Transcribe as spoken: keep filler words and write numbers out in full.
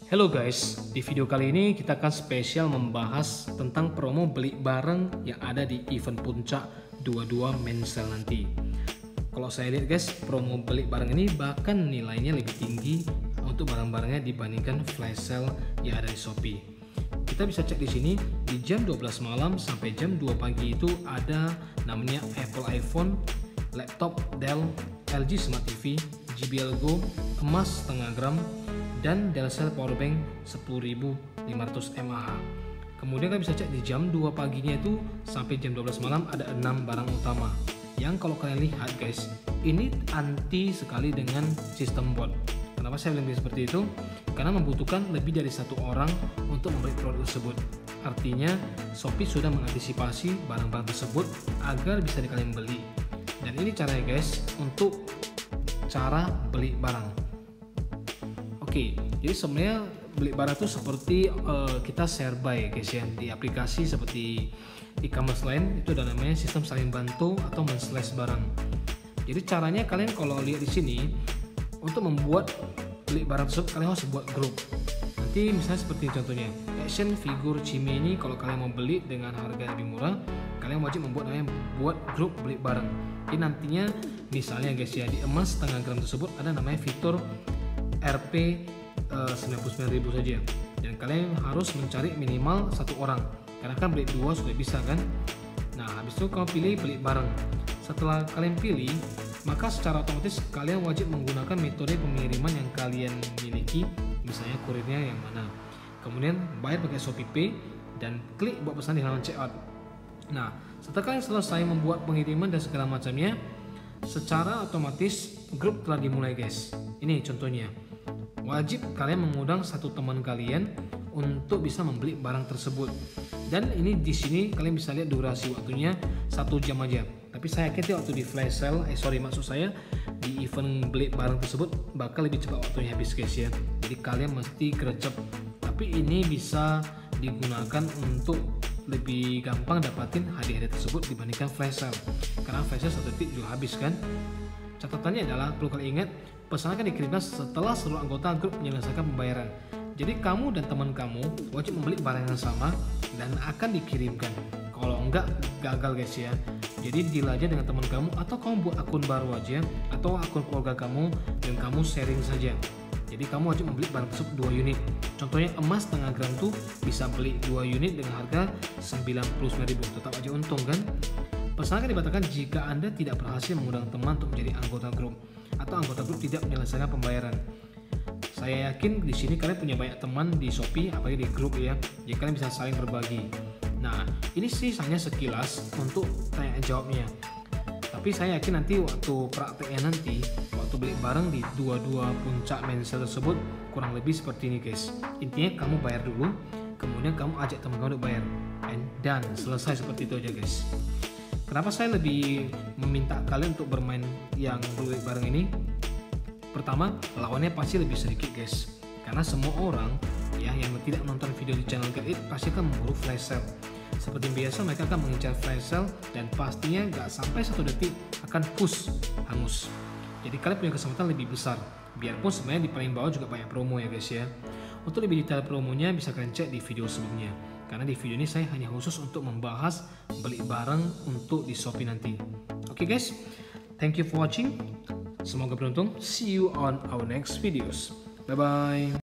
Hello guys, di video kali ini kita akan spesial membahas tentang promo beli barang yang ada di event Puncak dua puluh dua main sale nanti. Kalau saya lihat guys, promo beli barang ini bahkan nilainya lebih tinggi untuk barang-barangnya dibandingkan flash sale yang ada di Shopee. Kita bisa cek di sini di jam dua belas malam sampai jam dua pagi itu ada namanya Apple iPhone, laptop Dell, L G Smart T V, J B L Go, emas setengah gram, dan Delcel Powerbank sepuluh ribu lima ratus mAh. Kemudian kalian bisa cek di jam dua paginya itu sampai jam dua belas malam ada enam barang utama. Yang kalau kalian lihat guys, ini anti sekali dengan sistem bot. Kenapa saya bilang seperti itu? Karena membutuhkan lebih dari satu orang untuk membeli produk tersebut. Artinya Shopee sudah mengantisipasi barang-barang tersebut agar bisa kalian beli. Dan ini caranya guys untuk cara beli barang. Oke, jadi sebenarnya beli barang itu seperti uh, kita share buy guys ya, di aplikasi seperti e-commerce lain itu ada namanya sistem saling bantu atau men-slash barang. Jadi caranya kalian kalau lihat di sini untuk membuat beli barang tersebut kalian harus buat grup. Nanti misalnya seperti contohnya action figure Cime ini, kalau kalian mau beli dengan harga lebih murah, kalian wajib membuat namanya buat grup beli barang. Jadi nantinya misalnya guys ya, di emas setengah gram tersebut ada namanya fitur R P uh, sembilan puluh sembilan ribu saja, dan kalian harus mencari minimal satu orang karena kan beli dua sudah bisa kan. Nah habis itu kalian pilih beli barang. Setelah kalian pilih, maka secara otomatis kalian wajib menggunakan metode pengiriman yang kalian miliki, misalnya kurirnya yang mana. Kemudian bayar pakai Shopee Pay dan klik buat pesan di halaman checkout. Nah setelah kalian selesai membuat pengiriman dan segala macamnya, secara otomatis grup telah dimulai guys. Ini contohnya, wajib kalian mengundang satu teman kalian untuk bisa membeli barang tersebut. Dan ini di sini kalian bisa lihat durasi waktunya satu jam aja. Tapi saya yakin waktu di flash sale, eh sorry maksud saya di event beli barang tersebut bakal lebih cepat waktunya habis guys ya. Jadi kalian mesti gercep. Tapi ini bisa digunakan untuk lebih gampang dapatin hadiah-hadiah tersebut dibandingkan flash sale. Karena flash sale satu detik juga habis kan. Catatannya adalah perlu kalian ingat, pesanan akan dikirimkan setelah seluruh anggota grup menyelesaikan pembayaran. Jadi kamu dan teman kamu wajib membeli barang yang sama dan akan dikirimkan. Kalau enggak gagal guys ya. Jadi deal aja dengan teman kamu atau kamu buat akun baru aja atau akun keluarga kamu dan kamu sharing saja. Jadi kamu wajib membeli barang tersebut dua unit. Contohnya emas setengah gram tuh bisa beli dua unit dengan harga sembilan puluh sembilan ribu, tetap aja untung kan. Pesanan akan dibatalkan jika Anda tidak berhasil mengundang teman untuk menjadi anggota grup atau anggota grup tidak menyelesaikan pembayaran. Saya yakin di sini kalian punya banyak teman di Shopee, apalagi di grup ya, jadi kalian bisa saling berbagi. Nah, ini sih hanya sekilas untuk tanya jawabnya. Tapi saya yakin nanti waktu prakteknya nanti, waktu beli barang di dua puluh dua puncak main sale tersebut kurang lebih seperti ini guys. Intinya kamu bayar dulu, kemudian kamu ajak teman kamu untuk bayar, dan selesai seperti itu aja guys. Kenapa saya lebih meminta kalian untuk bermain yang beli barang ini? Pertama, lawannya pasti lebih sedikit guys. Karena semua orang ya yang tidak menonton video di channel Get It pasti akan memburu flash sale. Seperti biasa mereka akan mengincar flash sale dan pastinya nggak sampai satu detik akan push hangus. Jadi kalian punya kesempatan lebih besar. Biarpun sebenarnya di paling bawah juga banyak promo ya guys ya. Untuk lebih detail promonya bisa kalian cek di video sebelumnya. Karena di video ini saya hanya khusus untuk membahas beli barang untuk di Shopee nanti. Oke okay guys, thank you for watching. Semoga beruntung. See you on our next videos. Bye bye.